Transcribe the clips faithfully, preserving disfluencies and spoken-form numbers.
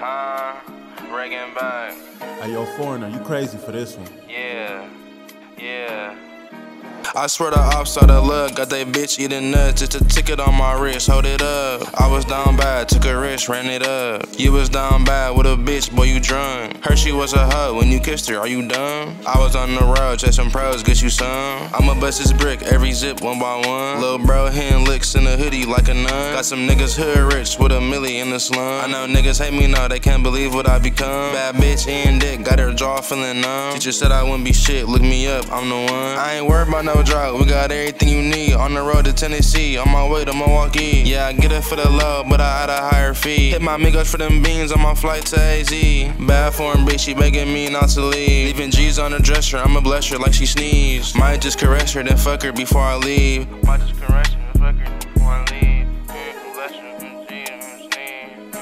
Huh? Reygettinback. Hey, yo, foreigner, you crazy for this one. Yeah. Yeah. I swear the ops out of luck, got they bitch eating nuts. It's a ticket on my wrist, hold it up. I was down bad, took a risk, ran it up. You was down bad with a bitch, boy, you drunk. Heard she was a hoe when you kissed her, are you dumb? I was on the road, chasing pros, get you some. I'ma bust this brick, every zip, one by one. Lil' bro hitting licks in a hoodie like a nun. Got some niggas hood rich with a milli in the slum. I know niggas hate me now, they can't believe what I become. Bad bitch and dick, got her jaw feeling numb. Teacher said I wouldn't be shit, look me up, I'm the one. I ain't worried about no drought, we got everything you need. On the road to Tennessee, on my way to Milwaukee. Yeah, I get it for the low, but I had a higher fee. Hit my amigos for them beans on my flight to A Z. Bad form bitch, she begging me not to leave. Leaving G's on the dresser, I'ma bless her like she sneezed. Might just caress her, then fuck her before I leave. Might just caress her, then fuck her before I leave. Mm, bless her, mm, G, mm, sneeze.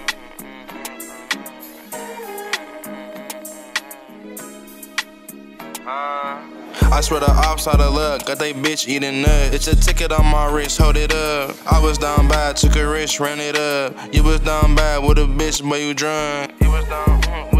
Mm, mm, mm, mm. Uh. I swear the ops out of luck, got they bitch eating nuts. It's a ticket on my wrist, hold it up. I was down bad, took a risk, ran it up. You was down bad with a bitch, but you drunk. You was down, mm,